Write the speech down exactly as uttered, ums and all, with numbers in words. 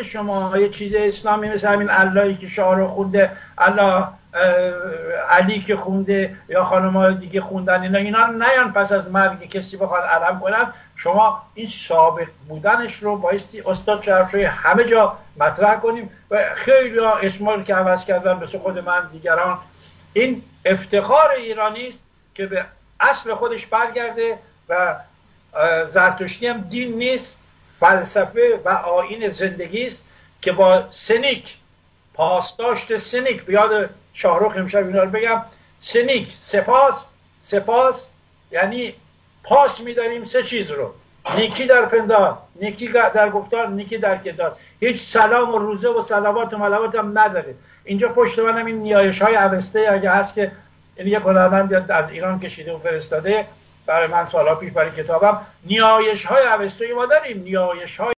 شما یه چیز اسلامی مثل همین اللهی که شاه خونده، الله علی که خونده یا خانم‌های دیگه خوندن، اینا اینا نیان پس از مرگ کسی بخواد علم کنن. شما این سابق بودنش رو بایستی استاد شرفشوی همه جا مطرح کنیم و خیلی ها اسمال که عوض کردن مثل خود من دیگران. این افتخار ایرانی است که به اصل خودش برگرده و زرتشتی هم دین نیست، فلسفه و آیین زندگی است که با سنیک، پاسداشت سنیک، بیاد شاهرخ امشب اینا رو بگم، سنیک، سپاس، سپاس یعنی پاس میداریم سه چیز رو: نیکی در پندار، نیکی در گفتار، نیکی در کردار. هیچ سلام و روزه و صلوات و ملوات هم نداره. اینجا پشت منم این نیایش های اوسته اگه هست که این یک هنرمند از ایران کشیده و فرستاده برای من سالها پیش برای کتابم، نیایش های اوسته ما داریم، نیایش های